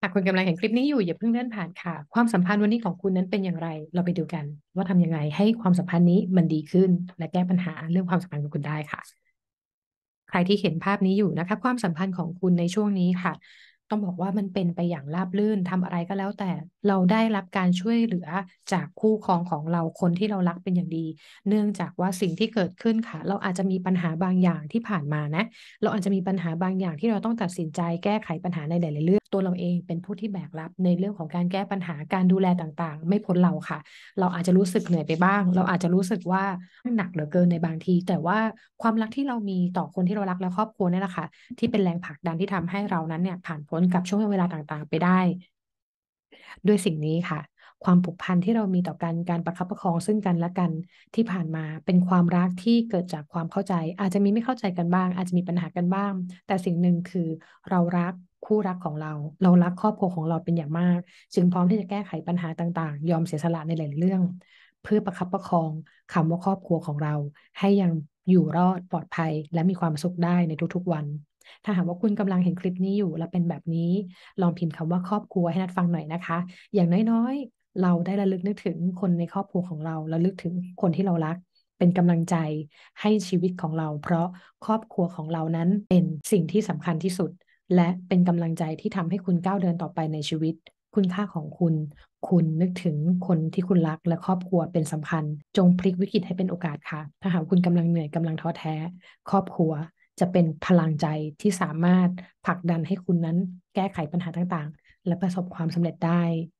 หากคุณกำลังเห็นคลิปนี้อยู่อย่าเพิ่งเลื่อนผ่านค่ะความสัมพันธ์วันนี้ของคุณนั้นเป็นอย่างไรเราไปดูกันว่าทำยังไงให้ความสัมพันธ์นี้มันดีขึ้นและแก้ปัญหาเรื่องความสัมพันธ์ของคุณได้ค่ะใครที่เห็นภาพนี้อยู่นะคะความสัมพันธ์ของคุณในช่วงนี้ค่ะต้องบอกว่ามันเป็นไปอย่างราบรื่นทำอะไรก็แล้วแต่เราได้รับการช่วยเหลือจากคู่ครองของเราคนที่เรารักเป็นอย่างดีเนื่องจากว่าสิ่งที่เกิดขึ้นค่ะเราอาจจะมีปัญหาบางอย่างที่ผ่านมานะ เราอาจจะมีปัญหาบางอย่างที่เราต้องตัดสินใจแก้ไขปัญหาในหลายๆเรื่องตัวเราเองเป็นผู้ที่แบกรับในเรื่องของการแก้ปัญหาการดูแลต่างๆไม่พ้นเราค่ะเราอาจจะรู้สึกเหนื่อยไปบ้างเราอาจจะรู้สึกว่าหนักเหลือเกินในบางทีแต่ว่าความรักที่เรามีต่อคนที่เรารักและครอบครัวนี่แหละค่ะที่เป็นแรงผลักดันที่ทำให้เรานั้นเนี่ยผ่านพ้นกับช่วงเวลาต่างๆไปได้ ด้วยสิ่งนี้ค่ะความผูกพันที่เรามีต่อกันการประคับประคองซึ่งกันและกันที่ผ่านมาเป็นความรักที่เกิดจากความเข้าใจอาจจะมีไม่เข้าใจกันบ้างอาจจะมีปัญหากันบ้างแต่สิ่งหนึ่งคือเรารักคู่รักของเราเรารักครอบครัวของเราเป็นอย่างมากจึงพร้อมที่จะแก้ไขปัญหาต่างๆยอมเสียสละในหลายๆเรื่องเพื่อประคับประคองคำว่าครอบครัวของเราให้ยังอยู่รอดปลอดภัยและมีความสุขได้ในทุกๆวันถ้าหากว่าคุณกำลังเห็นคลิปนี้อยู่และเป็นแบบนี้ลองพิมพ์คำว่าครอบครัวให้นัดฟังหน่อยนะคะ อย่างน้อยๆ เราได้ระลึกนึกถึงคนในครอบครัวของเราระลึกถึงคนที่เรารักเป็นกำลังใจให้ชีวิตของเราเพราะครอบครัวของเรานั้นเป็นสิ่งที่สำคัญที่สุดและเป็นกำลังใจที่ทำให้คุณก้าวเดินต่อไปในชีวิตคุณค่าของคุณคุณนึกถึงคนที่คุณรักและครอบครัวเป็นสำคัญจงพลิกวิกฤตให้เป็นโอกาสค่ะถ้าหากคุณกำลังเหนื่อยกำลังท้อแท้ครอบครัวจะเป็นพลังใจที่สามารถผลักดันให้คุณนั้นแก้ไขปัญหาต่างๆ และประสบความสำเร็จได้